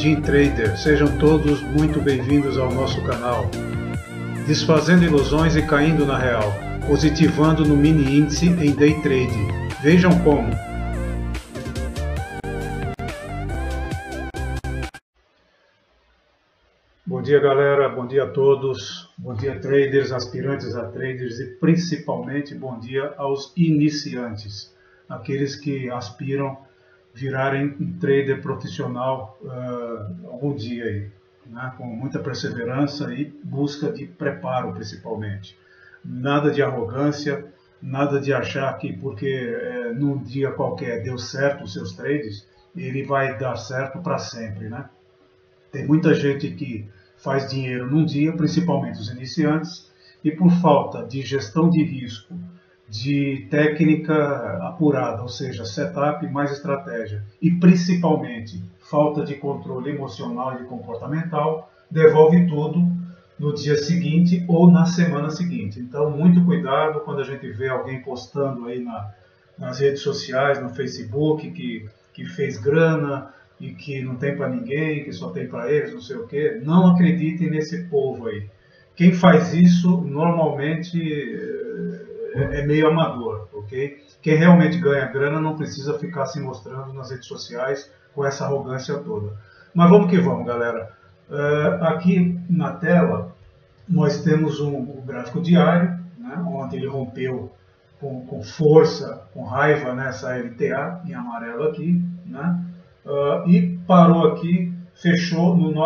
Day Trader, sejam todos muito bem-vindos ao nosso canal. Desfazendo ilusões e caindo na real, positivando no mini índice em Day Trade. Vejam como. Bom dia, galera, bom dia a todos, bom dia traders, aspirantes a traders e principalmente bom dia aos iniciantes, aqueles que aspiram virarem um trader profissional algum dia aí, né? Com muita perseverança e busca de preparo principalmente. Nada de arrogância, nada de achar que porque num dia qualquer deu certo os seus trades, ele vai dar certo para sempre, né? Tem muita gente que faz dinheiro num dia, principalmente os iniciantes, e por falta de gestão de risco, de técnica apurada, ou seja, setup mais estratégia, e principalmente falta de controle emocional e comportamental, devolve tudo no dia seguinte ou na semana seguinte. Então, muito cuidado quando a gente vê alguém postando aí nas redes sociais, no Facebook, que fez grana e que não tem para ninguém, que só tem para eles, não sei o quê. Não acreditem nesse povo aí. Quem faz isso normalmente é meio amador, ok? Quem realmente ganha grana não precisa ficar se mostrando nas redes sociais com essa arrogância toda. Mas vamos que vamos, galera. Aqui na tela nós temos um gráfico diário, né? Ontem ele rompeu com força, com raiva nessa LTA em amarelo aqui, né? E parou aqui, fechou no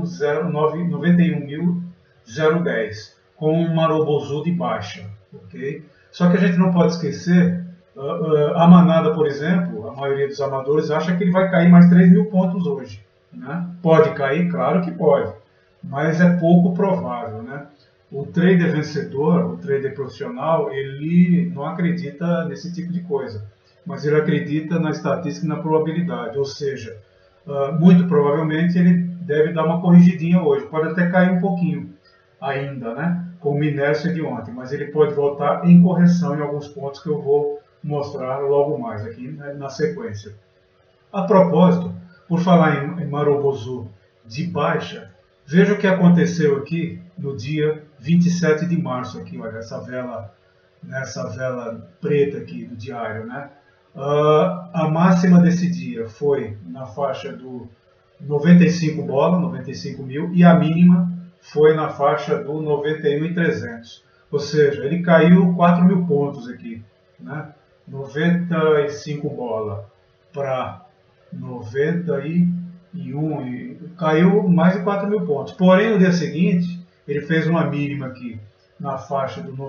91.010 com um Marobozu de baixa, ok? Só que a gente não pode esquecer, a manada, por exemplo, a maioria dos amadores acha que ele vai cair mais 3.000 pontos hoje, né? Pode cair? Claro que pode, mas é pouco provável, né? O trader vencedor, o trader profissional, ele não acredita nesse tipo de coisa, mas ele acredita na estatística e na probabilidade, ou seja, muito provavelmente ele deve dar uma corrigidinha hoje, pode até cair um pouquinho ainda, né? Com uma inércia de ontem, mas ele pode voltar em correção em alguns pontos que eu vou mostrar logo mais aqui, né, na sequência. A propósito, por falar em Marobozu de baixa, veja o que aconteceu aqui no dia 27 de março, aqui, olha, essa vela preta aqui do diário, né? A máxima desse dia foi na faixa do 95 bola, 95 mil, e a mínima foi na faixa do 91.300, ou seja, ele caiu 4.000 pontos aqui, né? 95 bola para 91, e caiu mais de 4.000 pontos. Porém, no dia seguinte, ele fez uma mínima aqui na faixa do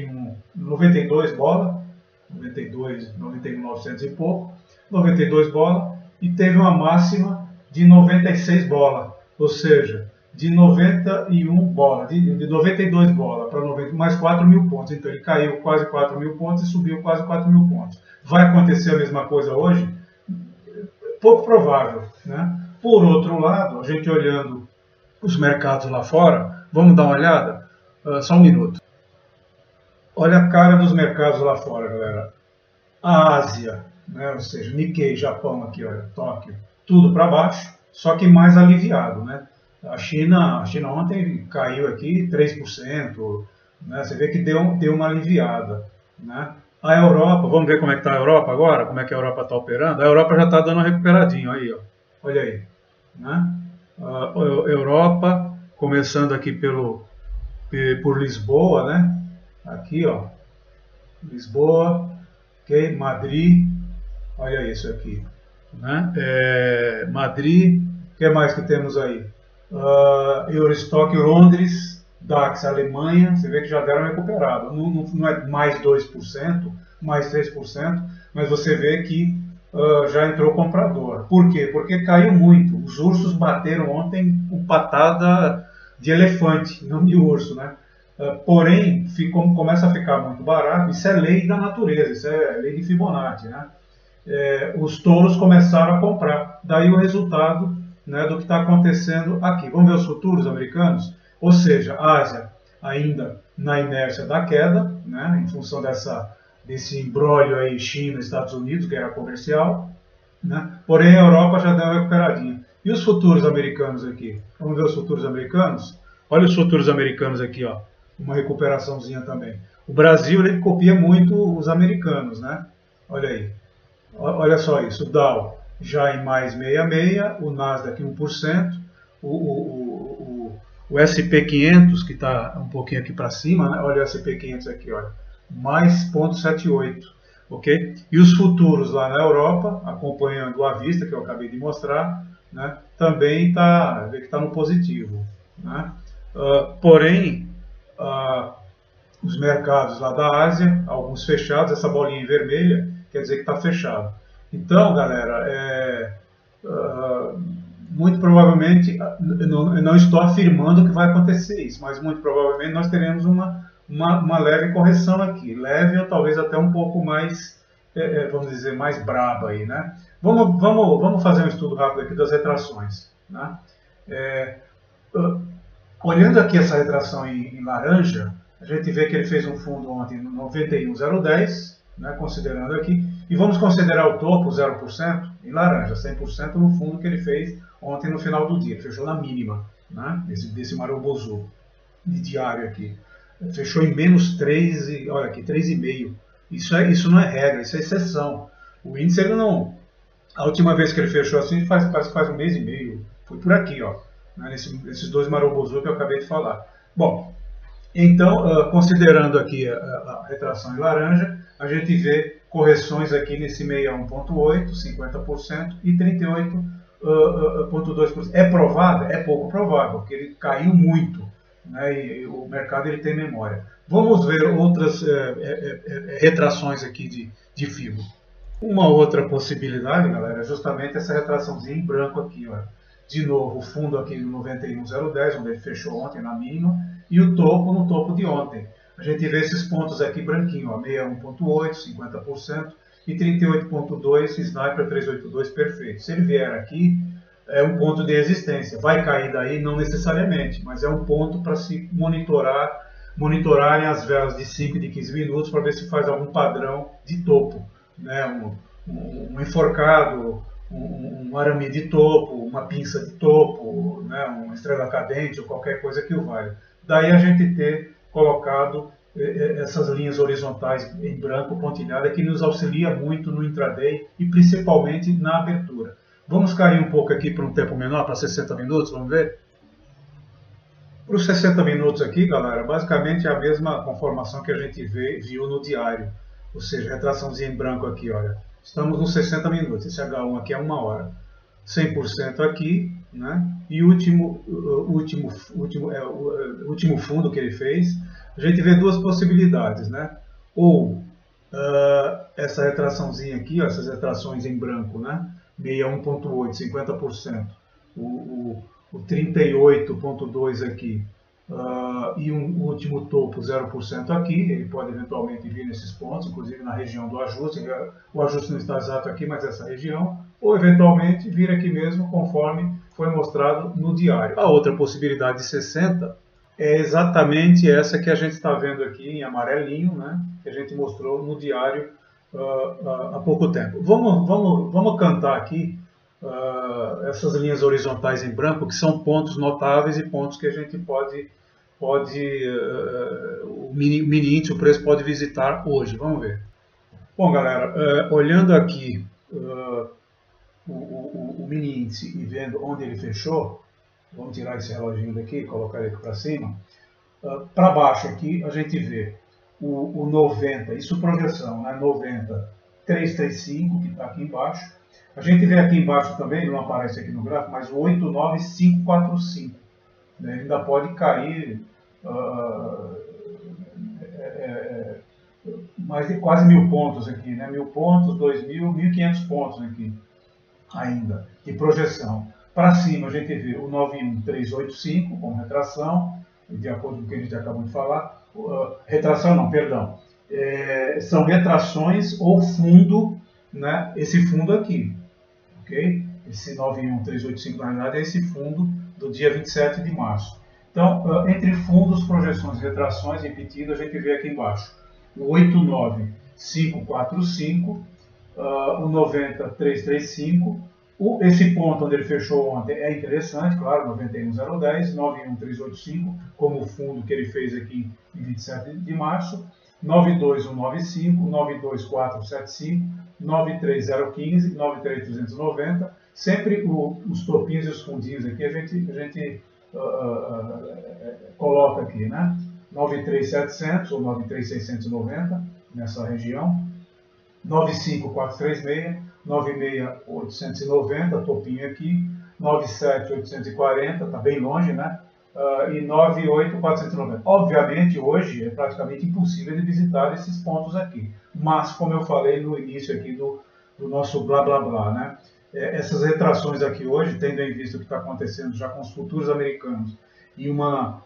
92 bola, 91.900 e pouco, 92 bola, e teve uma máxima de 96 bola, ou seja, de 91 bola, de 92 bola para 90, mais 4.000 pontos. Então ele caiu quase 4.000 pontos e subiu quase 4.000 pontos. Vai acontecer a mesma coisa hoje? Pouco provável, né? Por outro lado, a gente olhando os mercados lá fora, vamos dar uma olhada? Só um minuto. Olha a cara dos mercados lá fora, galera. A Ásia, né? Ou seja, Nikkei, Japão aqui, olha, Tóquio, tudo para baixo, só que mais aliviado, né? A China ontem caiu aqui 3%, né? Você vê que deu uma aliviada, né? A Europa, vamos ver como é que está a Europa agora, como é que a Europa está operando. A Europa já está dando uma recuperadinha, aí, ó. Olha aí, né? A Europa, começando aqui por Lisboa, né? Aqui, ó, Lisboa, ok? Madrid, olha isso aqui, né? Madrid, o que mais que temos aí? Eurostock Londres, DAX Alemanha, você vê que já deram recuperado, não é mais 2%, mais 3%, mas você vê que já entrou comprador. Por quê? Porque caiu muito, os ursos bateram ontem com patada de elefante, não de urso, né? Porém, começa a ficar muito barato, isso é lei da natureza, isso é lei de Fibonacci, né? Os touros começaram a comprar, daí o resultado, né, do que está acontecendo aqui. Vamos ver os futuros americanos? Ou seja, a Ásia ainda na inércia da queda, né, em função desse imbróglio aí China, Estados Unidos, guerra comercial, né? Porém a Europa já deu uma recuperadinha. E os futuros americanos aqui? Vamos ver os futuros americanos? Olha os futuros americanos aqui, ó. Uma recuperaçãozinha também. O Brasil, ele copia muito os americanos, né? Olha aí. Olha só isso. O Dow já em mais 66, o Nasdaq 1%, o SP500, que está um pouquinho aqui para cima, né? Olha o SP500 aqui, olha. Mais 0,78. Ok? E os futuros lá na Europa, acompanhando a vista, que eu acabei de mostrar, né? Também está no positivo, né? Porém, os mercados lá da Ásia, alguns fechados, essa bolinha vermelha quer dizer que está fechado. Então, galera, muito provavelmente, eu não estou afirmando que vai acontecer isso, mas muito provavelmente nós teremos uma leve correção aqui, leve ou talvez até um pouco mais, vamos dizer, mais braba aí, né? Vamos fazer um estudo rápido aqui das retrações, né? Olhando aqui essa retração em laranja, a gente vê que ele fez um fundo ontem no 91,010, né, considerando aqui, e vamos considerar o topo 0% em laranja, 100% no fundo que ele fez ontem no final do dia, ele fechou na mínima, né, desse Marubozu de diário aqui, fechou em menos 3, olha aqui, 3,5, isso não é regra, isso é exceção, o índice ele não, a última vez que ele fechou assim faz 1,5 mês, foi por aqui, ó, né, nesses dois Marubozu que eu acabei de falar. Bom, então, considerando aqui a retração em laranja, a gente vê correções aqui nesse 61,8%, 50% e 38,2%. É provável? É pouco provável, porque ele caiu muito, né, e o mercado ele tem memória. Vamos ver outras retrações aqui de FIBO. Uma outra possibilidade, galera, é justamente essa retraçãozinha em branco aqui, ó. De novo, o fundo aqui no 91,010, onde ele fechou ontem na mínima, e o topo no topo de ontem. A gente vê esses pontos aqui branquinho, ó, 61,8, 50% e 38,2, Sniper 382 perfeito. Se ele vier aqui, é um ponto de resistência. Vai cair daí? Não necessariamente, mas é um ponto para se monitorarem as velas de 5 e de 15 minutos para ver se faz algum padrão de topo, né? Um enforcado, um arame de topo, uma pinça de topo, né, uma estrela cadente ou qualquer coisa que o valha. Daí a gente ter colocado essas linhas horizontais em branco pontilhada que nos auxilia muito no intraday e principalmente na abertura. Vamos cair um pouco aqui para um tempo menor, para 60 minutos, vamos ver? Para os 60 minutos aqui, galera, basicamente é a mesma conformação que a gente viu no diário, ou seja, retraçãozinha em branco aqui, olha. Estamos nos 60 minutos, esse H1 aqui é 1 hora. 100% aqui, né? E o último fundo que ele fez, a gente vê duas possibilidades, né? Ou essa retraçãozinha aqui, ó, essas retrações em branco, né? 61,8, 50%. O 38,2 aqui. E um último topo 0% aqui, ele pode eventualmente vir nesses pontos, inclusive na região do ajuste, o ajuste não está exato aqui, mas essa região, ou eventualmente vir aqui mesmo, conforme foi mostrado no diário. A outra possibilidade de 60 é exatamente essa que a gente está vendo aqui em amarelinho, né, que a gente mostrou no diário há pouco tempo. Vamos cantar aqui essas linhas horizontais em branco, que são pontos notáveis e pontos que a gente o mini índice, o preço pode visitar hoje. Vamos ver. Bom, galera, olhando aqui o mini índice e vendo onde ele fechou, vamos tirar esse reloginho daqui, colocar ele aqui para cima. Para baixo aqui a gente vê o 90, isso projeção, né? 90,335, que está aqui embaixo. A gente vê aqui embaixo também, não aparece aqui no gráfico, mas o 89545. Né? Ele ainda pode cair mais de quase 1000 pontos aqui, né? 1000 pontos, 2000, 1500 pontos aqui ainda, de projeção. Para cima a gente vê o 91385 com retração, de acordo com o que a gente acabou de falar. Retração não, perdão. São retrações ou fundo, né? Esse fundo aqui, ok? Esse 91385 na realidade é esse fundo do dia 27 de março. Então, entre fundos, projeções e retrações, repetido, a gente vê aqui embaixo o 89545, o 90335, Esse ponto onde ele fechou ontem é interessante, claro, 91,010, 91,385, como o fundo que ele fez aqui em 27 de março, 92,195, 92,475, 93,015, 93,290, sempre os topinhos e os fundinhos aqui a gente coloca aqui, né? 93,700 ou 93,690 nessa região, 95,436, 96,890, topinho aqui, 97,840, está bem longe, né? E 98,490. Obviamente, hoje é praticamente impossível de visitar esses pontos aqui, mas, como eu falei no início aqui do nosso blá blá blá, né? Essas retrações aqui hoje, tendo em vista o que está acontecendo já com os futuros americanos e uma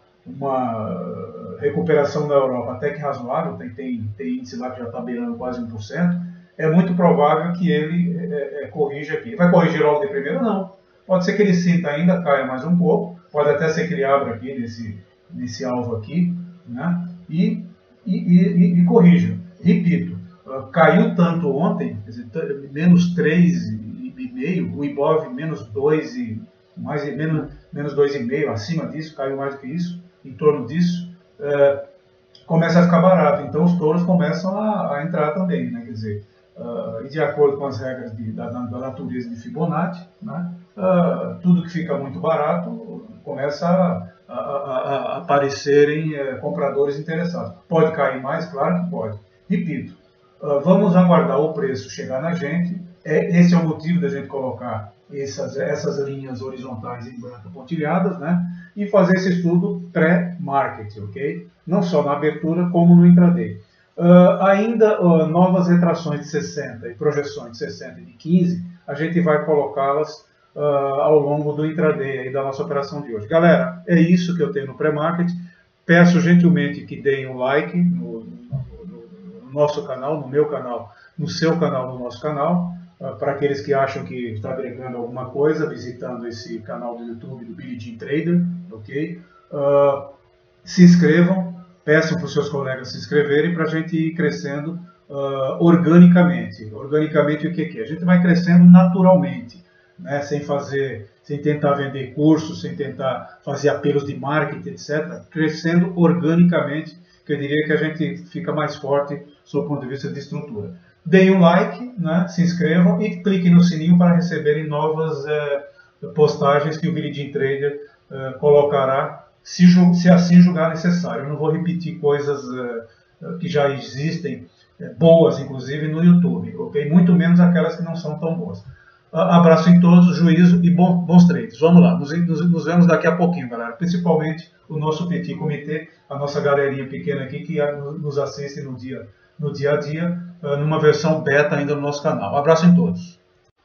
recuperação na Europa até que razoável, tem índice lá que já está beirando quase 1%, é muito provável que ele corrija aqui. Vai corrigir logo de primeiro? Não. Pode ser que ele sinta ainda, caia mais um pouco, pode até ser que ele abra aqui nesse alvo aqui, né? E corrija. Repito, caiu tanto ontem, quer dizer, menos 3,5, o Ibov menos 2, menos 2,5, acima disso, caiu mais do que isso, em torno disso, começa a ficar barato. Então os touros começam a entrar também, né? Quer dizer, e de acordo com as regras da natureza de Fibonacci, né? Tudo que fica muito barato começa a aparecerem compradores interessados. Pode cair mais? Claro que pode. Repito, vamos aguardar o preço chegar na gente. Esse é o motivo da gente colocar essas linhas horizontais em branco pontilhadas, né? E fazer esse estudo pré-market, ok? Não só na abertura, como no intraday. Ainda novas retrações de 60 e projeções de 60 e de 15, a gente vai colocá-las ao longo do intraday aí da nossa operação de hoje. Galera, é isso que eu tenho no pré-market. Peço gentilmente que deem um like no nosso canal, no meu canal, no seu canal, no nosso canal. Para aqueles que acham que está agregando alguma coisa, visitando esse canal do YouTube do Billie Jean Trader, ok? Se inscrevam, peçam para os seus colegas se inscreverem para a gente ir crescendo organicamente. Organicamente o que é? A gente vai crescendo naturalmente, né? Sem tentar vender cursos, sem tentar fazer apelos de marketing, etc. Crescendo organicamente, que eu diria que a gente fica mais forte sob o ponto de vista de estrutura. Deem um like, né? Se inscrevam e cliquem no sininho para receberem novas postagens que o Billie Jean Trader colocará, se assim julgar necessário. Eu não vou repetir coisas que já existem, boas inclusive no YouTube, ok? Muito menos aquelas que não são tão boas. Abraço em todos, juízo e bons trades. Vamos lá, nos vemos daqui a pouquinho, galera. Principalmente o nosso petit comitê, a nossa galerinha pequena aqui que nos assiste no dia a dia, numa versão beta ainda no nosso canal. Um abraço em todos.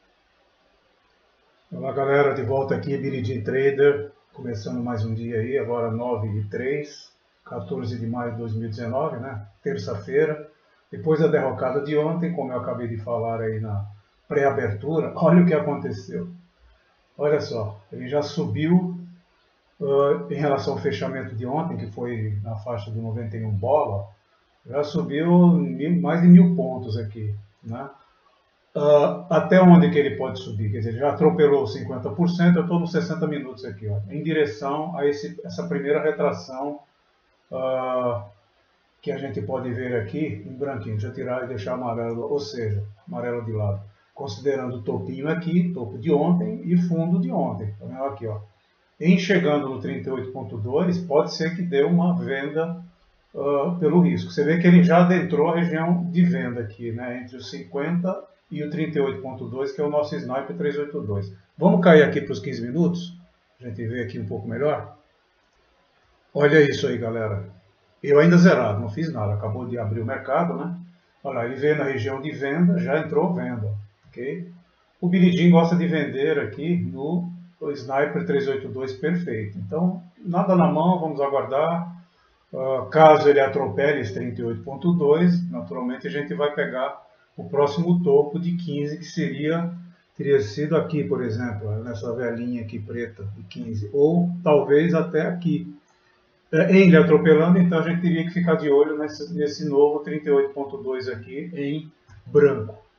Olá, galera, de volta aqui, Billie Jean Trader, começando mais um dia aí, agora 9h03, 14 de maio de 2019, né? Terça-feira. Depois da derrocada de ontem, como eu acabei de falar aí na pré-abertura, olha o que aconteceu. Olha só, ele já subiu em relação ao fechamento de ontem, que foi na faixa do 91 bola, já subiu mais de 1000 pontos aqui, né? Até onde que ele pode subir? Quer dizer, já atropelou 50%, eu estou nos 60 minutos aqui, ó, em direção a essa primeira retração que a gente pode ver aqui em branquinho. Deixa eu tirar e deixar amarelo, ou seja, amarelo de lado. Considerando o topinho aqui, topo de ontem e fundo de ontem. Tá vendo aqui, ó. Em chegando no 38.2, pode ser que dê uma venda pelo risco. Você vê que ele já adentrou a região de venda aqui, né, entre os 50 e o 38.2, que é o nosso Sniper 382. Vamos cair aqui para os 15 minutos, a gente vê aqui um pouco melhor. Olha isso aí, galera. Eu ainda zerado, não fiz nada, acabou de abrir o mercado, né? Olha lá, ele veio na região de venda, já entrou venda, ok? O Billie Jean gosta de vender aqui no Sniper 382 perfeito. Então, nada na mão, vamos aguardar. Caso ele atropele esse 38.2, naturalmente a gente vai pegar o próximo topo de 15, que teria sido aqui, por exemplo, nessa velhinha aqui preta de 15, ou talvez até aqui. Em ele atropelando, então a gente teria que ficar de olho nesse novo 38.2 aqui em branco.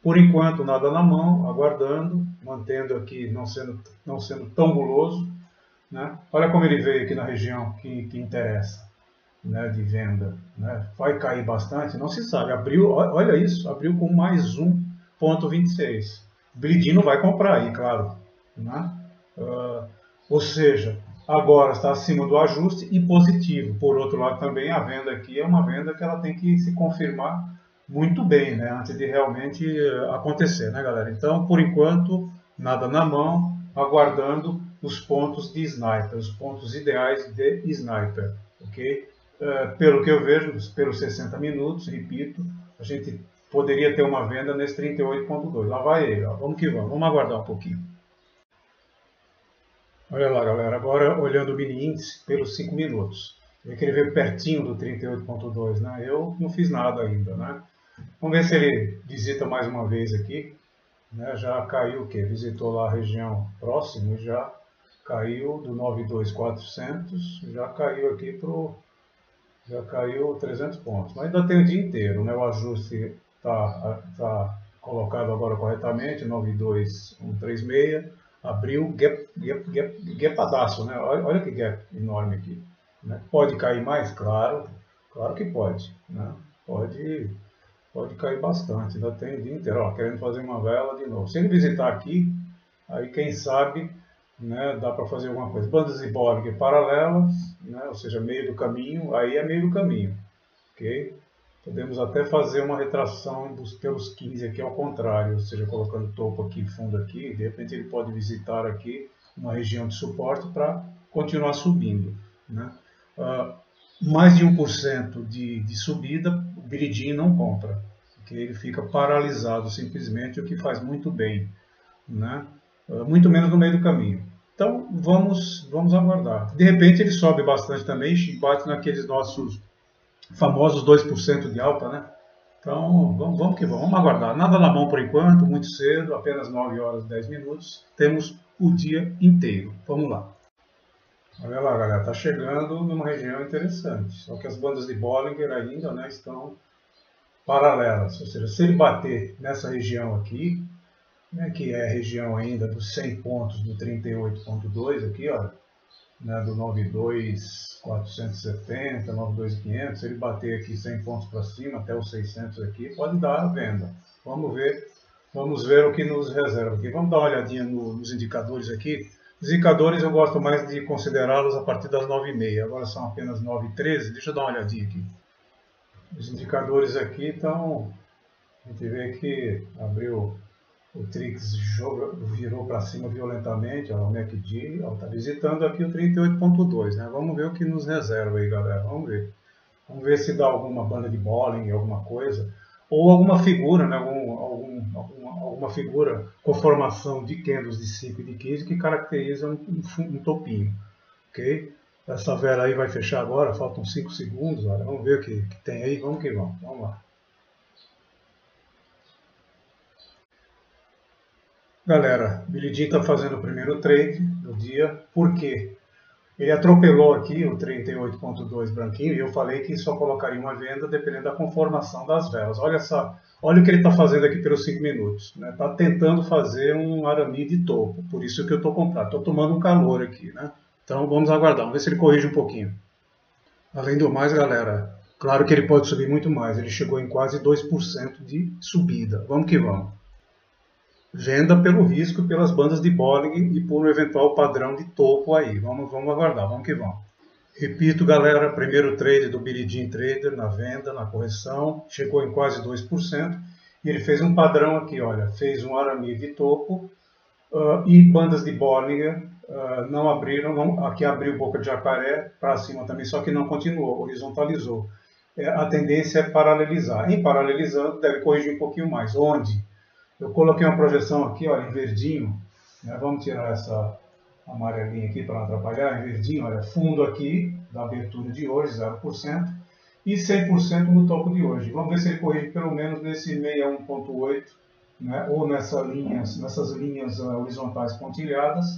Por enquanto, nada na mão, aguardando, mantendo aqui, não sendo tão guloso, né? Olha como ele veio aqui na região que interessa, né, de venda, né? Vai cair bastante? Não se sabe. Abriu, olha isso, abriu com mais 1,26. Bridino vai comprar aí, claro, né? Ou seja, agora está acima do ajuste e positivo. Por outro lado, também a venda aqui é uma venda que ela tem que se confirmar muito bem, né, antes de realmente acontecer, né, galera? Então, por enquanto, nada na mão, aguardando os pontos de sniper, os pontos ideais de sniper, ok? Pelo que eu vejo, pelos 60 minutos, repito, a gente poderia ter uma venda nesse 38,2. Lá vai ele, ó. Vamos que vamos, vamos aguardar um pouquinho. Olha lá, galera, agora olhando o mini índice pelos 5 minutos. Vê que ele veio pertinho do 38,2, né? Eu não fiz nada ainda, né? Vamos ver se ele visita mais uma vez aqui, né? Já caiu o quê? Visitou lá a região próxima e já caiu do 92,400, já caiu aqui já caiu 300 pontos. Mas ainda tem o dia inteiro, né? O ajuste tá colocado agora corretamente, 92,136. Abriu gapadaço, né? Olha que gap enorme aqui, né? Pode cair mais? Claro que pode, né? Pode cair bastante, ainda tem o dia inteiro, ó, querendo fazer uma vela de novo. Se ele visitar aqui, aí quem sabe, né, dá para fazer alguma coisa. Bandas de Bollinger paralelas, né, ou seja, meio do caminho, aí é meio do caminho, ok? Podemos até fazer uma retração pelos 15 aqui ao contrário, ou seja, colocando topo aqui, fundo aqui, de repente ele pode visitar aqui uma região de suporte para continuar subindo, né? Mais de 1% de subida, o Bridin não compra, porque ele fica paralisado simplesmente, o que faz muito bem, né? Muito menos no meio do caminho. Então vamos aguardar. De repente ele sobe bastante também, bate naqueles nossos famosos 2% de alta, né? Então vamos que vamos aguardar. Nada na mão por enquanto, muito cedo, apenas 9 horas e 10 minutos. Temos o dia inteiro. Vamos lá. Olha lá, galera, está chegando numa região interessante. Só que as bandas de Bollinger ainda, né, estão paralelas. Ou seja, se ele bater nessa região aqui, né, que é a região ainda dos 100 pontos do 38,2 aqui, ó, né, do 92,470, 92,500, se ele bater aqui 100 pontos para cima, até os 600 aqui, pode dar a venda. Vamos ver o que nos reserva aqui. Vamos dar uma olhadinha nos indicadores aqui. Os indicadores eu gosto mais de considerá-los a partir das 9h30, agora são apenas 9h13, deixa eu dar uma olhadinha aqui. Os indicadores aqui estão, a gente vê que abriu, o Trix virou para cima violentamente, ó, o MACD, está visitando aqui o 38,2, né? Vamos ver o que nos reserva aí, galera, vamos ver se dá alguma banda de Bollinger, alguma coisa, ou alguma figura, né? Alguma figura com formação de candles de 5 e de 15 que caracteriza um topinho, ok? Essa vela aí vai fechar agora, faltam 5 segundos, olha, vamos ver o que tem aí, vamos que vamos lá. Galera, Billy Jean está fazendo o primeiro trade do dia, por quê? Ele atropelou aqui o 38,2 branquinho e eu falei que só colocaria uma venda dependendo da conformação das velas. Olha o que ele está fazendo aqui pelos 5 minutos. Está tentando fazer um arame de topo, por isso que eu estou comprando. Estou tomando um calor aqui, né? Então vamos aguardar, vamos ver se ele corrige um pouquinho. Além do mais, galera, claro que ele pode subir muito mais. Ele chegou em quase 2% de subida. Vamos que vamos. Venda pelo risco, pelas bandas de Bollinger e por um eventual padrão de topo aí. Vamos aguardar, vamos que vamos. Repito, galera, primeiro trade do Billy Jean Trader na venda, na correção, chegou em quase 2%. E ele fez um padrão aqui, olha, fez um arame de topo e bandas de Bollinger não abriram, aqui abriu boca de jacaré para cima também, só que não continuou, horizontalizou. A tendência é paralelizar. Em paralelizando, deve corrigir um pouquinho mais. Onde? Eu coloquei uma projeção aqui, olha, em verdinho, né? Vamos tirar essa amarelinha aqui para não atrapalhar, em verdinho, olha, fundo aqui da abertura de hoje, 0%, e 100% no topo de hoje. Vamos ver se ele corrige pelo menos nesse 61,8, né? Ou nessas linhas horizontais pontilhadas,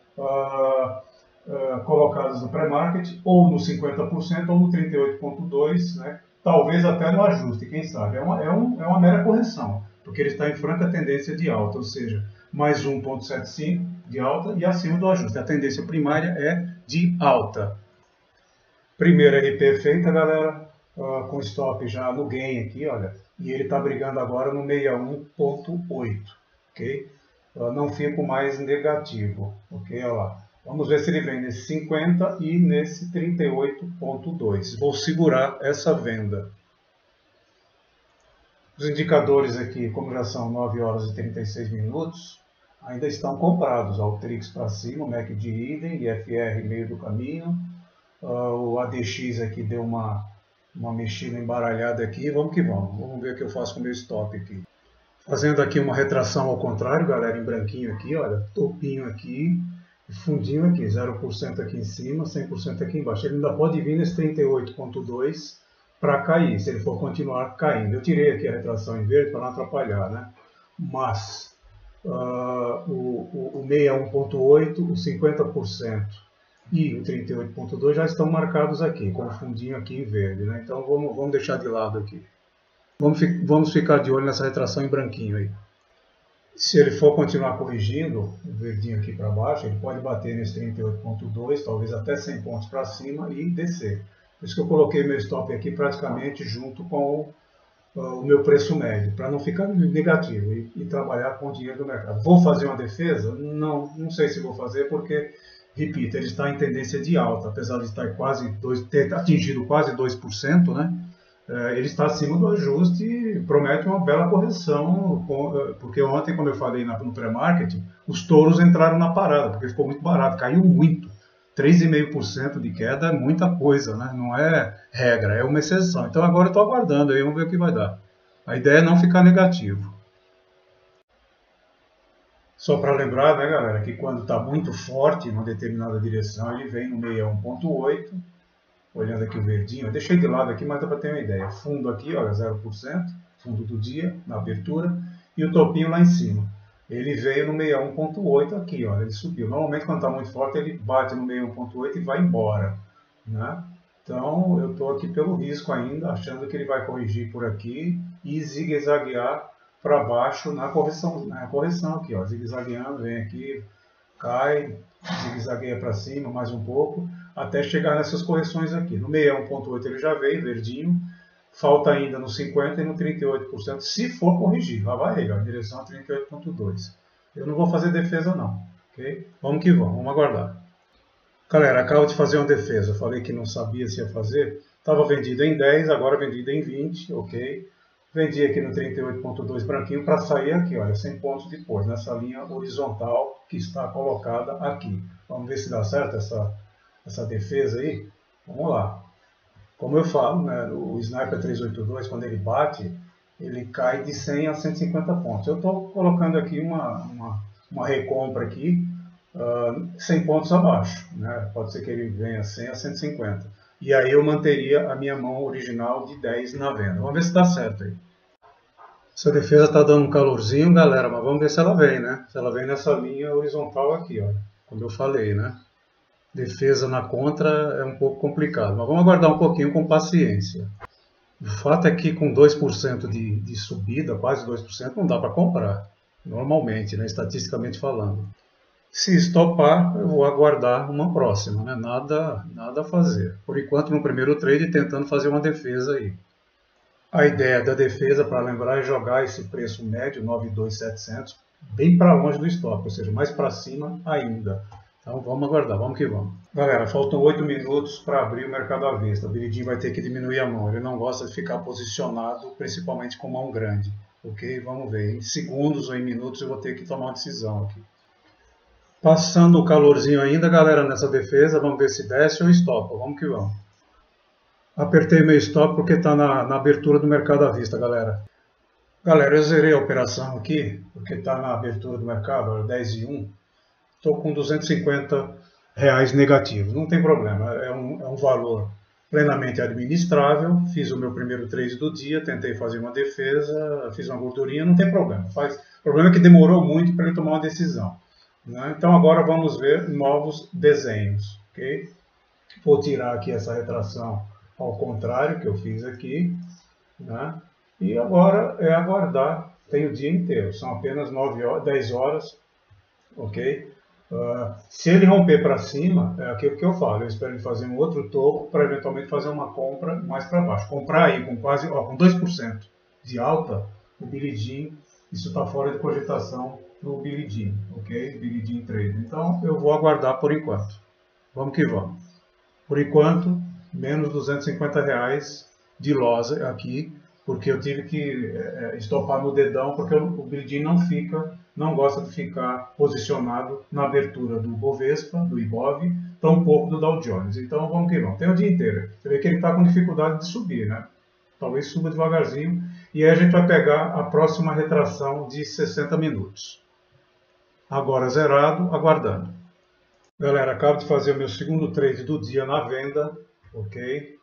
colocadas no pré-market, ou no 50%, ou no 38,2%, né? Talvez até no ajuste, quem sabe. É uma mera correção. porque ele está em franca tendência de alta, ou seja, mais 1,75 de alta e acima do ajuste. A tendência primária é de alta. Primeira RP feita, galera, com stop já no gain aqui, olha, e ele está brigando agora no 61,8, ok? Não fico mais negativo, ok? Olha lá. Vamos ver se ele vem nesse 50 e nesse 38,2. Vou segurar essa venda. Os indicadores aqui, como já são 9 horas e 36 minutos, ainda estão comprados. O Trix para cima, o MACD idem, IFR meio do caminho. O ADX aqui deu uma mexida embaralhada aqui. Vamos que vamos. Vamos ver o que eu faço com o meu stop aqui. Fazendo aqui uma retração ao contrário, galera, em branquinho aqui, olha. Topinho aqui, fundinho aqui, 0% aqui em cima, 100% aqui embaixo. Ele ainda pode vir nesse 38,2 para cair, se ele for continuar caindo. Eu tirei aqui a retração em verde para não atrapalhar, né? Mas o 61,8, o 50% e o 38,2 já estão marcados aqui, com o fundinho aqui em verde, né? Então vamos deixar de lado aqui. Vamos ficar de olho nessa retração em branquinho aí. Se ele for continuar corrigindo, o verdinho aqui para baixo, ele pode bater nesse 38,2, talvez até 100 pontos para cima e descer. Por isso que eu coloquei meu stop aqui praticamente junto com o meu preço médio, para não ficar negativo e trabalhar com o dinheiro do mercado. Vou fazer uma defesa? Não sei se vou fazer, porque, repito, ele está em tendência de alta, apesar de estar ter atingido quase 2%, né? Ele está acima do ajuste e promete uma bela correção, porque ontem, como eu falei no pré-marketing, os touros entraram na parada, porque ficou muito barato, caiu muito. 3,5% de queda é muita coisa, né? Não é regra, é uma exceção. Então agora eu estou aguardando, aí vamos ver o que vai dar. A ideia é não ficar negativo. Só para lembrar, né, galera, que quando está muito forte em uma determinada direção, ele vem no 61,8. Olhando aqui o verdinho, eu deixei de lado aqui, mas dá para ter uma ideia. Fundo aqui, olha, 0%, fundo do dia, na abertura, e o topinho lá em cima. Ele veio no 61,8 aqui, olha, ele subiu. Normalmente quando está muito forte, ele bate no 61,8 e vai embora, né? Então eu estou aqui pelo risco ainda, achando que ele vai corrigir por aqui e zigue-zaguear para baixo na correção aqui, ó, zigue-zagueando, vem aqui, cai, zigue-zagueia para cima mais um pouco, até chegar nessas correções aqui. No 61,8 ele já veio, verdinho, falta ainda no 50% e no 38%, se for corrigir. Lá vai ele, a direção a 38,2. Eu não vou fazer defesa não, ok? Vamos que vamos aguardar. Galera, acabo de fazer uma defesa, eu falei que não sabia se ia fazer, estava vendido em 10, agora vendido em 20, ok? Vendi aqui no 38,2 branquinho para sair aqui, olha, 100 pontos depois, nessa linha horizontal que está colocada aqui. Vamos ver se dá certo essa defesa aí. Vamos lá. Como eu falo, né, o Sniper 382, quando ele bate, ele cai de 100 a 150 pontos. Eu estou colocando aqui uma recompra aqui, 100 pontos abaixo, né? Pode ser que ele venha 100 a 150. E aí eu manteria a minha mão original de 10 na venda. Vamos ver se dá certo aí. Essa defesa está dando um calorzinho, galera, mas vamos ver se ela vem, né? Se ela vem nessa linha horizontal aqui, ó, como eu falei, né? Defesa na contra é um pouco complicado, mas vamos aguardar um pouquinho com paciência. O fato é que com 2% de subida, quase 2%, não dá para comprar, normalmente, né? Estatisticamente falando. Se estopar, eu vou aguardar uma próxima, né? Nada a fazer. Por enquanto, no primeiro trade, tentando fazer uma defesa aí. A ideia da defesa, para lembrar, é jogar esse preço médio, 9.200, bem para longe do stop, ou seja, mais para cima ainda. Então vamos aguardar, vamos que vamos. Galera, faltam 8 minutos para abrir o mercado à vista. O Biridinho vai ter que diminuir a mão, ele não gosta de ficar posicionado, principalmente com mão grande. Ok? Vamos ver, em segundos ou em minutos eu vou ter que tomar uma decisão aqui. Passando o calorzinho ainda, galera, nessa defesa, vamos ver se desce ou estopa, vamos que vamos. Apertei meu stop porque está na abertura do mercado à vista, galera. Galera, eu zerei a operação aqui, porque está na abertura do mercado, 10 e 1. Estou com R$250 negativos. Não tem problema, é um valor plenamente administrável. Fiz o meu primeiro trade do dia, tentei fazer uma defesa, fiz uma gordurinha, não tem problema. O problema é que demorou muito para ele tomar uma decisão, né? Então agora vamos ver novos desenhos. Okay? Vou tirar aqui essa retração ao contrário que eu fiz aqui, né? E agora é aguardar tem o dia inteiro, são apenas 9 horas, 10 horas, ok? Se ele romper para cima, é aquilo que eu falo, eu espero ele fazer um outro topo para eventualmente fazer uma compra mais para baixo. Comprar aí com quase, com 2% de alta, o Billie Jean, isso está fora de cogitação para o Billie Jean, ok? Billie Jean Trade. Então eu vou aguardar por enquanto. Vamos que vamos. Por enquanto, menos R$ 250 de loss aqui, porque eu tive que estopar no dedão, porque o Billie Jean não gosta de ficar posicionado na abertura do Bovespa, do Ibov, tampouco do Dow Jones. Então vamos que vamos. Tem o dia inteiro. Você vê que ele está com dificuldade de subir, né? Talvez suba devagarzinho. E aí a gente vai pegar a próxima retração de 60 minutos. Agora zerado, aguardando. Galera, acabo de fazer o meu segundo trade do dia na venda, ok?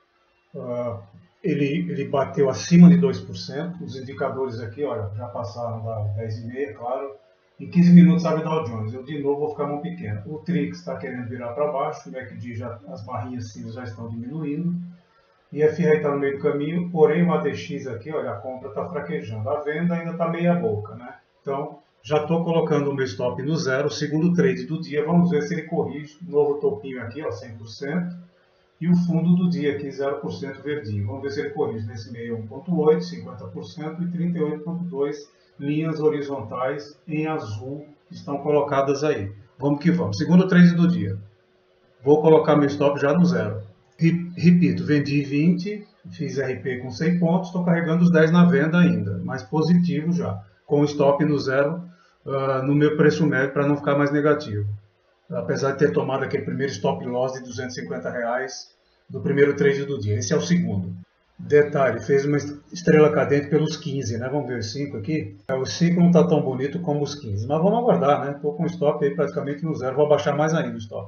Ele bateu acima de 2%, os indicadores aqui, olha, já passaram da 10,5, claro. Em 15 minutos abre Dow Jones, eu de novo vou ficar mão pequena. O Trix está querendo virar para baixo, o MACD as barrinhas cinzas já estão diminuindo. E a FIA está no meio do caminho, porém o ADX aqui, olha, a compra está fraquejando. A venda ainda está meia boca, né? Então, já estou colocando o meu stop no zero, o segundo trade do dia, vamos ver se ele corrige. Novo topinho aqui, ó, 100%. E o fundo do dia aqui, 0% verdinho. Vamos ver se ele corrige nesse meio 1,8%, 50% e 38,2% linhas horizontais em azul que estão colocadas aí. Vamos que vamos. Segundo trade do dia. Vou colocar meu stop já no zero. Repito, vendi 20, fiz RP com 100 pontos, estou carregando os 10 na venda ainda, mas positivo já, com o stop no zero no meu preço médio para não ficar mais negativo. Apesar de ter tomado aquele primeiro stop loss de R$ 250 do primeiro trade do dia. Esse é o segundo. Detalhe, fez uma estrela cadente pelos 15, né? Vamos ver os 5 aqui. O 5 não está tão bonito como os 15, mas vamos aguardar, né? Estou com o stop aí praticamente no zero, vou abaixar mais ainda o stop.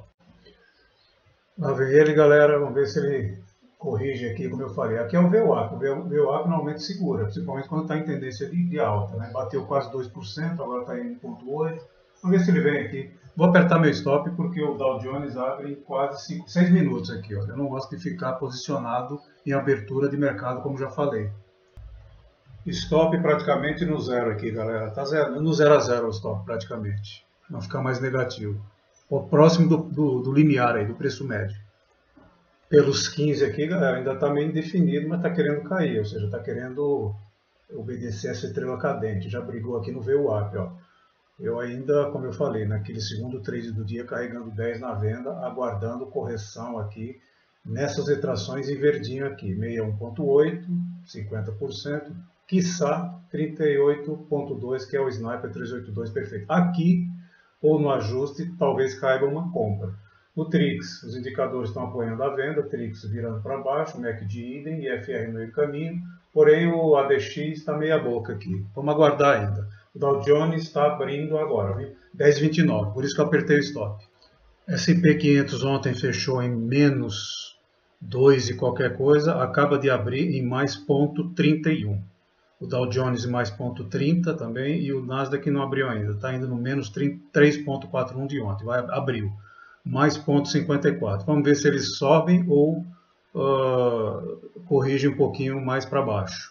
Lá vem ele, galera, vamos ver se ele corrige aqui, como eu falei. Aqui é o VWAP, o VWAP normalmente segura, principalmente quando está em tendência de alta, né? Bateu quase 2%, agora está em 1,8%. Vamos ver se ele vem aqui. Vou apertar meu stop porque o Dow Jones abre em quase 6 minutos aqui. Ó. Eu não gosto de ficar posicionado em abertura de mercado, como já falei. Stop praticamente no zero aqui, galera. Tá no 0 a 0 o stop praticamente. Não ficar mais negativo. Próximo do limiar aí, do preço médio. Pelos 15 aqui, galera, ainda está meio indefinido, mas está querendo cair, ou seja, está querendo obedecer essa estrela cadente. Já brigou aqui no VWAP, ó. Eu ainda, como eu falei, naquele segundo trade do dia, carregando 10 na venda, aguardando correção aqui nessas retrações em verdinho aqui, 61,8%, 50%, quiçá 38,2%, que é o Sniper 382 perfeito. Aqui, ou no ajuste, talvez caiba uma compra. O Trix, os indicadores estão apoiando a venda, Trix virando para baixo, MACD idem e FR no meio do caminho, porém o ADX está meia boca aqui. Vamos aguardar ainda. O Dow Jones está abrindo agora, 10,29, por isso que eu apertei o stop. S&P 500 ontem fechou em menos 2 e qualquer coisa, acaba de abrir em mais 0,31. O Dow Jones mais 0,30 também e o Nasdaq não abriu ainda, está indo no menos 3,41 de ontem, abriu. Mais 0,54. Vamos ver se eles sobem ou corrigem um pouquinho mais para baixo.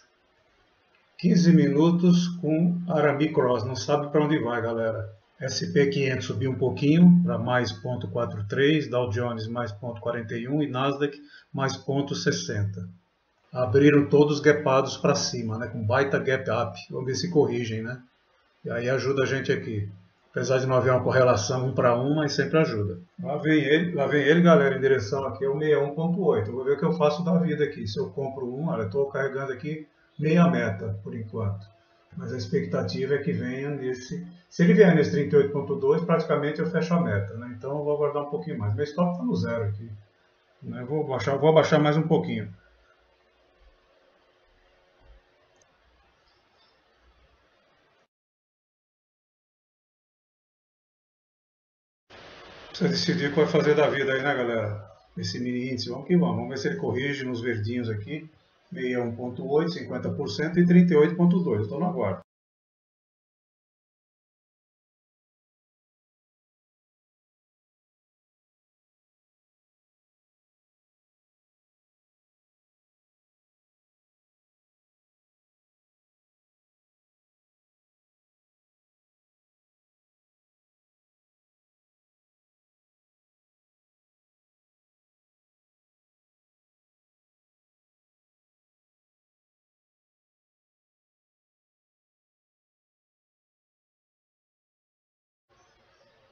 15 minutos com Arami Cross, não sabe para onde vai, galera. S&P 500 subiu um pouquinho para mais 0,43, Dow Jones mais 0,41 e Nasdaq mais 0,60. Abriram todos gapados para cima, né, com baita gap up. Vamos ver se corrigem, né? E aí ajuda a gente aqui. Apesar de não haver uma correlação 1 para 1, mas sempre ajuda. Lá vem ele, galera, em direção aqui ao 61,8. Vou ver o que eu faço da vida aqui. Se eu compro um, olha, estou carregando aqui meia meta por enquanto. Mas a expectativa é que venha nesse... Se ele vier nesse 38,2, praticamente eu fecho a meta, né? Então eu vou aguardar um pouquinho mais. Meu stop está no zero aqui. Né? Vou abaixar mais um pouquinho. Precisa decidir o que vai fazer da vida aí, né, galera? Esse mini índice, vamos que vamos. Vamos ver se ele corrige nos verdinhos aqui. 61,8, 50% e 38,2. Estou no aguardo.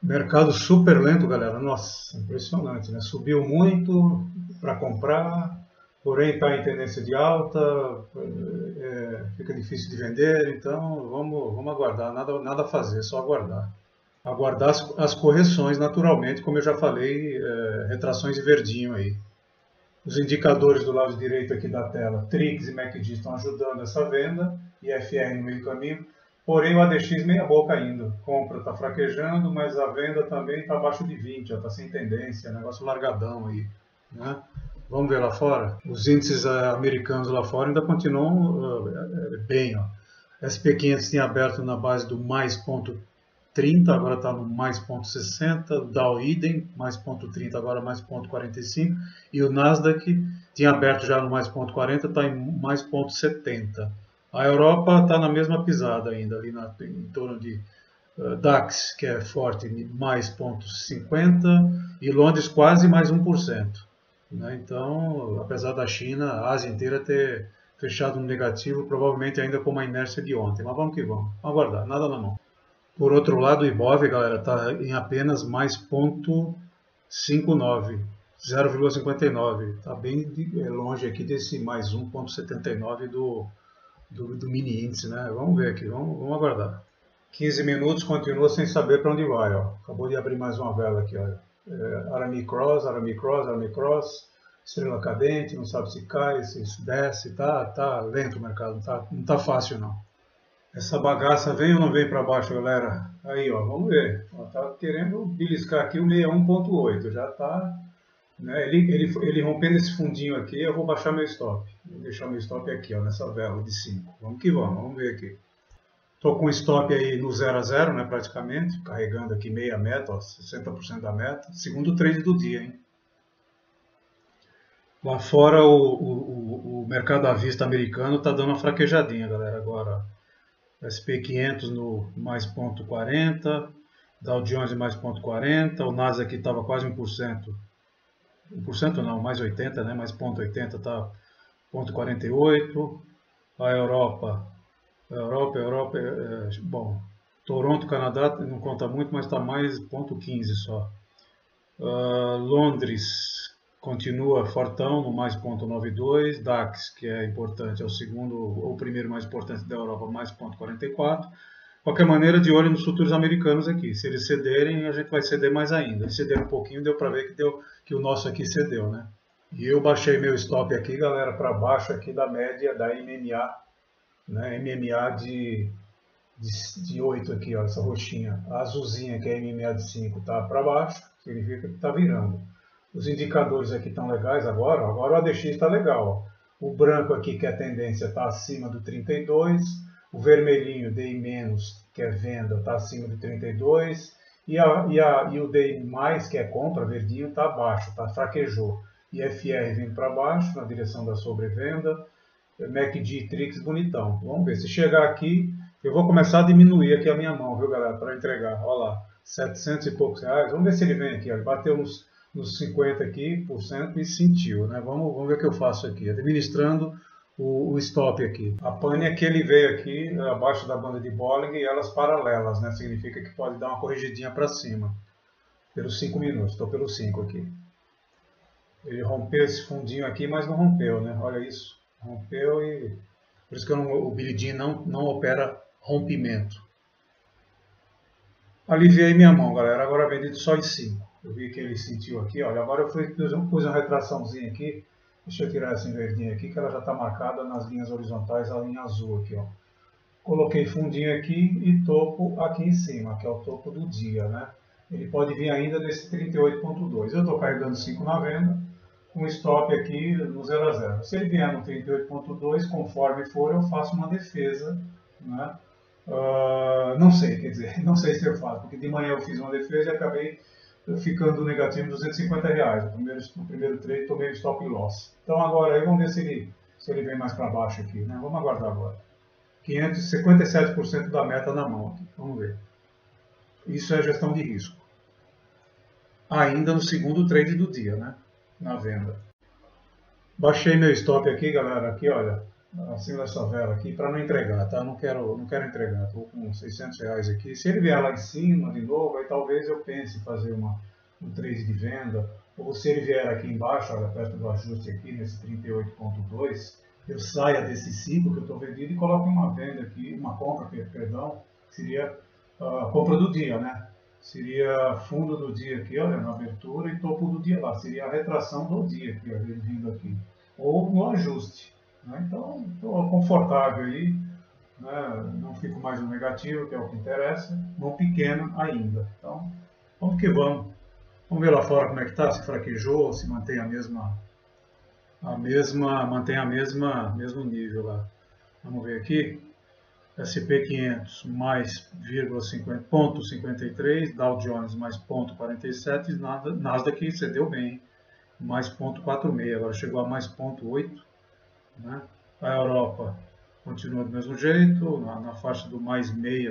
Mercado super lento, galera. Nossa, impressionante, né? Subiu muito para comprar, porém está em tendência de alta, fica difícil de vender, então vamos aguardar, nada a fazer, só aguardar. Aguardar as correções naturalmente, como eu já falei, retrações de verdinho aí. Os indicadores do lado direito aqui da tela, Trix e MACD estão ajudando essa venda, e FR no meio do caminho. Porém, o ADX meia boca ainda. Compra está fraquejando, mas a venda também está abaixo de 20, está sem tendência, negócio largadão aí. Né? Vamos ver lá fora? Os índices americanos lá fora ainda continuam bem. Ó. SP500 tinha aberto na base do mais 0,30, agora está no mais 0,60, Dow idem, mais 0,30, agora mais 0,45, e o Nasdaq tinha aberto já no mais 0,40, está em mais 0,70. A Europa está na mesma pisada ainda, ali em torno de DAX, que é forte, mais 0,50, e Londres quase mais 1%. Né? Então, apesar da China, a Ásia inteira ter fechado no negativo, provavelmente ainda com uma inércia de ontem. Mas vamos que vamos aguardar, nada na mão. Por outro lado, o Ibov, galera, está em apenas mais 0,59, 0,59. Está bem longe aqui desse mais 1,79 do mini índice, né? Vamos ver aqui, vamos aguardar. 15 minutos, continua sem saber para onde vai, ó. Acabou de abrir mais uma vela aqui, olha. Arame Cross, estrela cadente, não sabe se cai, se desce, tá lento o mercado, não tá fácil não. Essa bagaça vem ou não vem para baixo, galera? Aí, ó, vamos ver. Ó, tá querendo beliscar aqui o 61,8. Já tá, né? Ele rompendo esse fundinho aqui, eu vou baixar meu stop. Vou deixar meu stop aqui, ó, nessa vela de 5. Vamos que vamos ver aqui. Tô com stop aí no 0 a 0, né, praticamente, carregando aqui meia meta, ó, 60% da meta. Segundo trade do dia, hein? Lá fora o mercado à vista americano tá dando uma fraquejadinha, galera, agora. SP500 no mais 0,40, Dow Jones mais 0,40, o Nasdaq aqui estava quase 1%, 1% não, mais 80, né? Mais 0,80 está 0,48, a Europa, bom, Toronto, Canadá não conta muito, mas está mais 0,15 só. Londres continua fortão no mais 0,92, DAX, que é importante, é o segundo ou o primeiro mais importante da Europa, mais 0,44. Qualquer maneira, de olho nos futuros americanos aqui. Se eles cederem, a gente vai ceder mais ainda. Eles cederam um pouquinho, deu para ver que o nosso aqui cedeu, né? E eu baixei meu stop aqui, galera, para baixo aqui da média da MMA, né? MMA de 8 aqui, ó, essa roxinha. A azulzinha, que é MMA de 5, tá para baixo, significa que está virando. Os indicadores aqui estão legais agora o ADX está legal. Ó. O branco aqui, que é a tendência, está acima do 32. O vermelhinho, DI-, que é venda, está acima do 32. E o DI+, que é compra, verdinho, está abaixo, fraquejou. E FR vindo para baixo, na direção da sobrevenda. MACD e Trix bonitão. Vamos ver, se chegar aqui, eu vou começar a diminuir aqui a minha mão, viu, galera, para entregar. Olha lá, 700 e poucos reais. Vamos ver se ele vem aqui, ó. Ele bateu nos 50 aqui, por cento, e sentiu, né? Vamos ver o que eu faço aqui, administrando o stop aqui. A pane é que ele veio aqui, abaixo da banda de Bollinger, e elas paralelas, né? Significa que pode dar uma corrigidinha para cima, pelos 5 minutos, estou pelos 5 aqui. Ele rompeu esse fundinho aqui, mas não rompeu, né? Olha isso, rompeu e... Por isso que o Billy Jean não opera rompimento. Aliviei minha mão, galera, agora vendido só em 5. Eu vi que ele sentiu aqui, olha, agora eu pus uma retraçãozinha aqui, deixa eu tirar essa verdinha aqui, que ela já está marcada nas linhas horizontais, a linha azul aqui, ó. Coloquei fundinho aqui e topo aqui em cima, que é o topo do dia, né? Ele pode vir ainda nesse 38,2. Eu estou carregando 5 na venda, com stop aqui no 0 a 0. Se ele vier no 38,2, conforme for, eu faço uma defesa, né? Não sei, quer dizer, não sei se eu faço, porque de manhã eu fiz uma defesa e acabei ficando negativo R$250. No primeiro trade tomei o stop loss. Então agora aí vamos ver se ele vem mais para baixo aqui, né? Vamos aguardar agora. 557% da meta na mão aqui, vamos ver. Isso é gestão de risco. Ainda no segundo trade do dia, né? Na venda. Baixei meu stop aqui, galera, aqui olha, acima dessa vela aqui para não entregar, tá? Não quero entregar, estou com R$600 aqui. Se ele vier lá em cima de novo, aí talvez eu pense em fazer um trade de venda. Ou se ele vier aqui embaixo, olha, perto do ajuste aqui, nesse 38.2, eu saia desse ciclo que eu estou vendendo e coloco uma venda aqui, uma compra, perdão, que seria a compra do dia, né? Seria fundo do dia aqui, olha, na abertura, e topo do dia lá. Seria a retração do dia aqui, olha, ele vindo aqui. Ou no ajuste. Né? Então, estou confortável aí, né? Não fico mais no negativo, que é o que interessa, não pequeno ainda. Então, vamos que vamos. Vamos ver lá fora como é que está, se fraquejou, se mantém mesmo nível lá. Vamos ver aqui. S&P 500 mais 0,53, Dow Jones mais 0,47, Nasdaq cedeu bem, mais 0,46, agora chegou a mais 0,8. Né? A Europa continua do mesmo jeito, na faixa do mais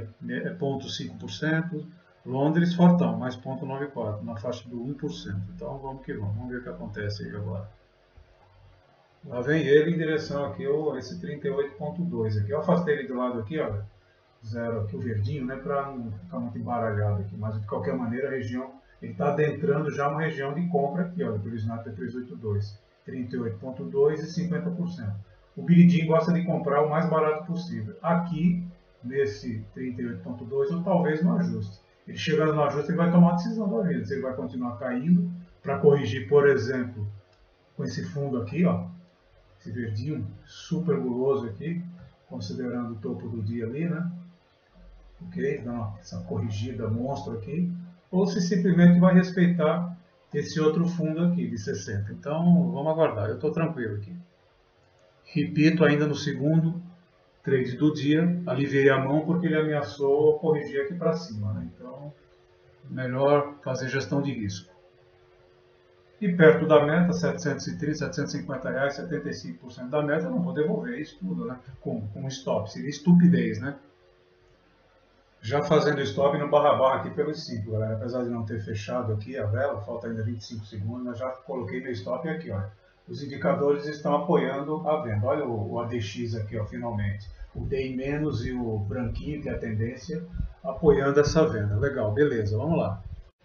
0,5%. Londres, fortão, mais 0,94, na faixa do 1%. Então vamos que vamos ver o que acontece aí agora. Lá vem ele em direção aqui, esse 38.2 aqui. Eu afastei ele do lado aqui, olha, zero aqui, o verdinho, né, para não ficar muito embaralhado aqui. Mas de qualquer maneira a região, ele está adentrando já uma região de compra aqui, olha, pelo Snap 382, 38.2 e 50%. O Biridim gosta de comprar o mais barato possível. Aqui, nesse 38.2, ou talvez no ajuste. Ele chegando no ajuste, ele vai tomar uma decisão da vida. Se ele vai continuar caindo para corrigir, por exemplo, com esse fundo aqui, ó, esse verdinho super guloso aqui, considerando o topo do dia ali, né? Ok? Dando essa corrigida monstro aqui. Ou se simplesmente vai respeitar esse outro fundo aqui de 60. Então, vamos aguardar. Eu estou tranquilo aqui. Repito, ainda no segundo trade do dia, aliviei a mão porque ele ameaçou corrigir aqui para cima, né? Então, melhor fazer gestão de risco. E perto da meta, 730, 750 reais, 75% da meta, eu não vou devolver isso tudo, né? Com stop, seria estupidez, né? Já fazendo stop no barra aqui pelos 5, galera. Apesar de não ter fechado aqui a vela, falta ainda 25 segundos, mas já coloquei meu stop aqui, olha. Os indicadores estão apoiando a venda. Olha o ADX aqui, ó, finalmente. O DI- e o branquinho, que é a tendência, apoiando essa venda. Legal, beleza, vamos lá.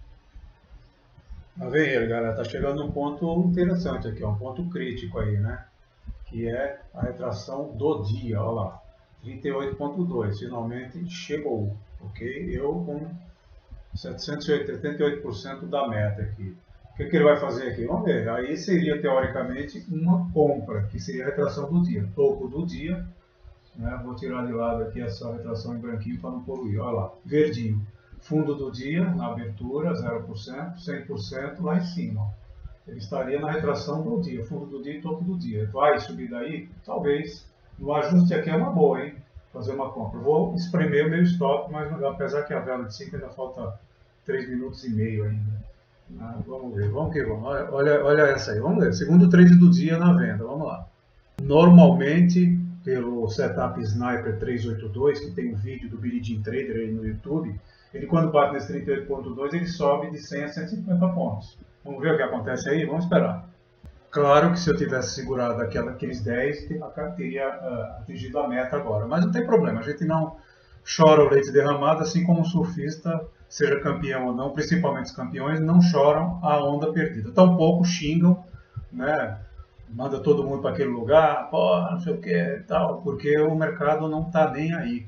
Tá vendo ele, galera? Tá chegando num ponto interessante aqui, ó, um ponto crítico aí, né? Que é a retração do dia, olha lá. 38.2, finalmente chegou, ok? Eu com 788% da meta aqui. O que ele vai fazer aqui? Vamos ver. Aí seria, teoricamente, uma compra, que seria a retração do dia. Topo do dia. Né? Vou tirar de lado aqui essa retração em branquinho para não poluir. Olha lá, verdinho. Fundo do dia, na abertura, 0%, 100% lá em cima. Ele estaria na retração do dia, fundo do dia e topo do dia. Vai subir daí? Talvez. No ajuste aqui é uma boa, hein? Fazer uma compra. Vou espremer o meu stop, mas apesar que a vela de 5 ainda falta 3 minutos e meio ainda. Vamos ver, vamos que vamos. Olha essa aí, vamos ver. Segundo trade do dia na venda, vamos lá. Normalmente, pelo setup Sniper 382, que tem um vídeo do Biridim Trader aí no YouTube, ele quando bate nesse 38.2, ele sobe de 100 a 150 pontos. Vamos ver o que acontece aí? Vamos esperar. Claro que se eu tivesse segurado aqueles 10, teria atingido a meta agora. Mas não tem problema, a gente não chora o leite derramado, assim como o surfista, seja campeão ou não, principalmente os campeões, não choram a onda perdida. Tampouco xingam, né? Manda todo mundo para aquele lugar, pô, não sei o que, tal, porque o mercado não está nem aí.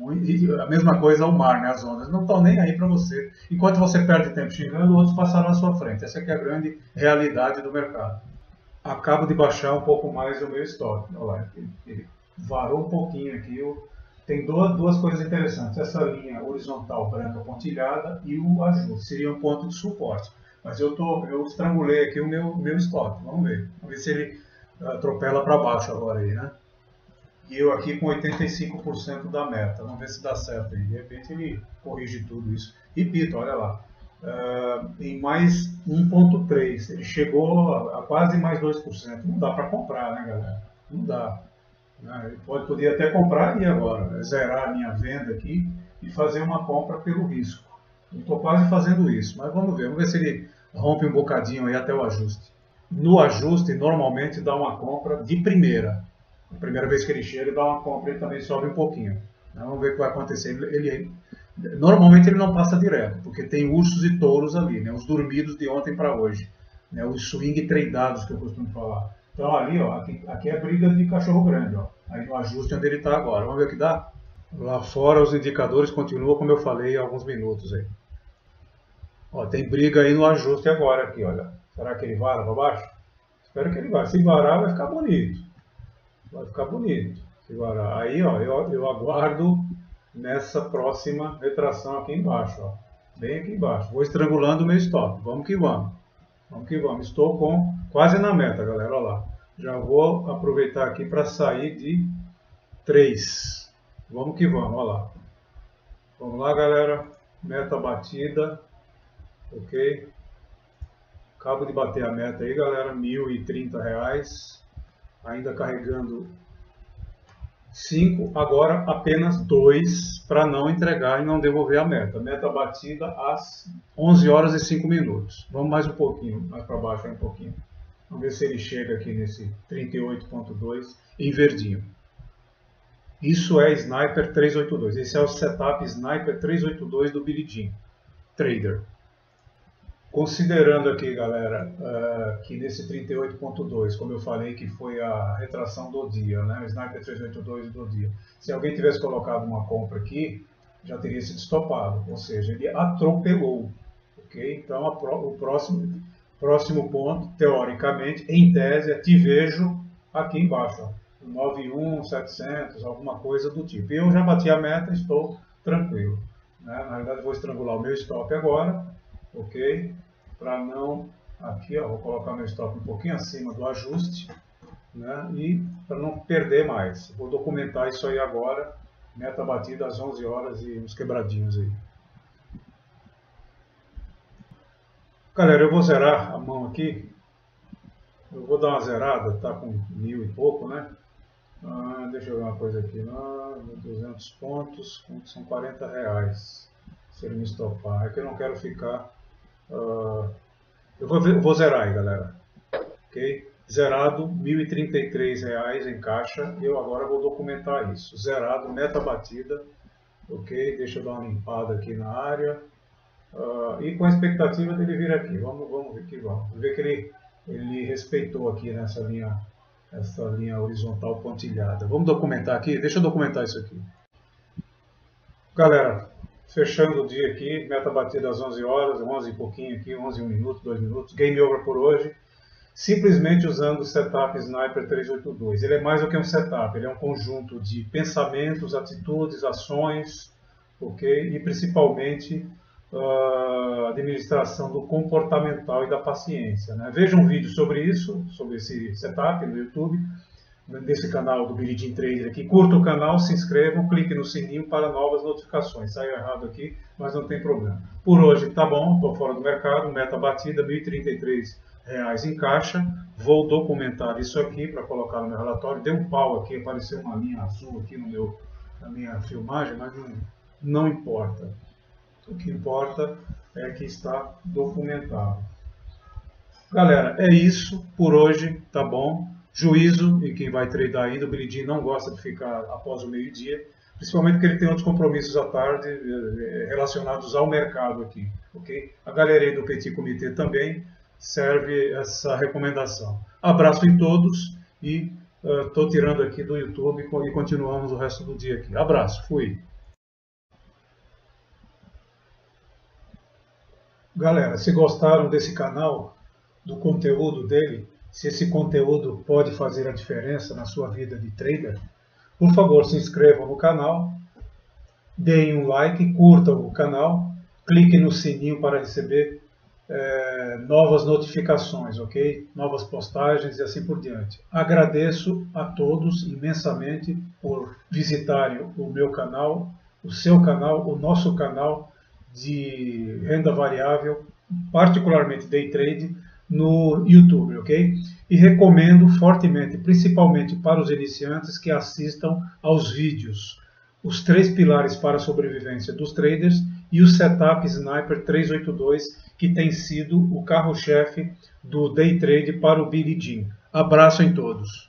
A mesma coisa ao mar, né? As ondas não estão nem aí para você. Enquanto você perde tempo xingando, outros passaram à sua frente. Essa é a grande realidade do mercado. Acabo de baixar um pouco mais o meu stop. Olha lá, ele varou um pouquinho aqui. Tem duas coisas interessantes. Essa linha horizontal branca pontilhada e o ajuste. Seria um ponto de suporte. Mas eu estrangulei aqui o meu stop. Vamos ver se ele atropela para baixo agora aí, né? E eu aqui com 85% da meta. Vamos ver se dá certo aí. De repente ele corrige tudo isso. Repito, olha lá. Em mais 1.3. Ele chegou a quase mais 2%. Não dá para comprar, né, galera? Não dá. Ele poderia até comprar e agora zerar a minha venda aqui e fazer uma compra pelo risco. Eu estou quase fazendo isso, mas vamos ver se ele rompe um bocadinho aí até o ajuste. No ajuste, normalmente dá uma compra de primeira. A primeira vez que ele chega, ele dá uma compra, ele também sobe um pouquinho. Vamos ver o que vai acontecer. Normalmente ele não passa direto, porque tem ursos e touros ali, né? Os dormidos de ontem para hoje, né? Os swing tradeados que eu costumo falar. Então ali, ó, aqui é briga de cachorro grande, ó. Aí no ajuste onde ele está agora. Vamos ver o que dá? Lá fora os indicadores continuam como eu falei há alguns minutos aí. Ó, tem briga aí no ajuste agora aqui, olha. Será que ele vara para baixo? Espero que ele vá. Se varar, vai ficar bonito. Vai ficar bonito. Se varar. Aí, ó, eu aguardo nessa próxima retração aqui embaixo, ó. Bem aqui embaixo. Vou estrangulando o meu stop. Vamos que vamos. Vamos que vamos. Estou quase na meta, galera. Olha lá. Já vou aproveitar aqui para sair de 3. Vamos que vamos. Olha lá. Vamos lá, galera. Meta batida. Ok. Acabo de bater a meta aí, galera. R$1.030. Ainda carregando 5, agora apenas 2 para não entregar e não devolver a meta. Meta batida às 11 horas e 5 minutos. Vamos mais um pouquinho, mais para baixo um pouquinho. Vamos ver se ele chega aqui nesse 38.2 em verdinho. Isso é Sniper 382. Esse é o setup Sniper 382 do Billy Jean Trader. Considerando aqui, galera, que nesse 38.2, como eu falei, que foi a retração do dia, né? O Sniper 382 do dia. Se alguém tivesse colocado uma compra aqui, já teria sido estopado, ou seja, ele atropelou. Ok? Então, o próximo ponto, teoricamente, em tese, te vejo aqui embaixo, ó, 91.700, alguma coisa do tipo. Eu já bati a meta, estou tranquilo. Né? Na verdade, vou estrangular o meu stop agora. Ok? Para não, aqui ó, vou colocar meu stop um pouquinho acima do ajuste, né? E para não perder mais. Vou documentar isso aí agora, meta batida às 11 horas e uns quebradinhos aí. Galera, eu vou zerar a mão aqui. Eu vou dar uma zerada, tá com 1.000 e pouco, né? Deixa eu ver uma coisa aqui. 200 pontos, são R$40. Se ele me estopar, é que eu não quero ficar. Eu vou zerar aí, galera. Ok? Zerado, R$1.033 em caixa. Eu agora vou documentar isso. Zerado, meta batida. Ok? Deixa eu dar uma limpada aqui na área. E com a expectativa dele vir aqui. Vamos ver que vamos. Ver que ele respeitou aqui nessa linha, essa linha horizontal pontilhada. Vamos documentar aqui. Deixa eu documentar isso aqui. Galera, fechando o dia aqui, meta batida às 11 horas, 11 e pouquinho aqui, 11 e 1 minuto, 2 minutos, game over por hoje, simplesmente usando o setup Sniper 382. Ele é mais do que um setup, ele é um conjunto de pensamentos, atitudes, ações, ok? E principalmente a administração do comportamental e da paciência. Né? Veja um vídeo sobre isso, sobre esse setup no YouTube, desse canal do Billy Jean Trader aqui. Curta o canal, se inscrevam, clique no sininho para novas notificações. Saiu errado aqui, mas não tem problema. Por hoje tá bom, estou fora do mercado, meta batida, R$1.033 em caixa. Vou documentar isso aqui para colocar no meu relatório. Deu um pau aqui, apareceu uma linha azul aqui na minha filmagem, mas não importa. O que importa é que está documentado. Galera, é isso por hoje, tá bom? Juízo, e quem vai tradar ainda, o Billy Jean não gosta de ficar após o meio-dia, principalmente porque ele tem outros compromissos à tarde relacionados ao mercado aqui, ok? A galera do Petit Comité também serve essa recomendação. Abraço em todos e estou tirando aqui do YouTube e continuamos o resto do dia aqui. Abraço, fui! Galera, se gostaram desse canal, do conteúdo dele, se esse conteúdo pode fazer a diferença na sua vida de trader, por favor, se inscrevam no canal, deem um like, curtam o canal, cliquem no sininho para receber novas notificações, ok? Novas postagens e assim por diante. Agradeço a todos imensamente por visitarem o meu canal, o seu canal, o nosso canal de renda variável, particularmente day trade, no YouTube, ok? E recomendo fortemente, principalmente para os iniciantes, que assistam aos vídeos, os 3 pilares para a sobrevivência dos traders e o setup Sniper 382, que tem sido o carro-chefe do day trade para o Billy Jean. Abraço em todos!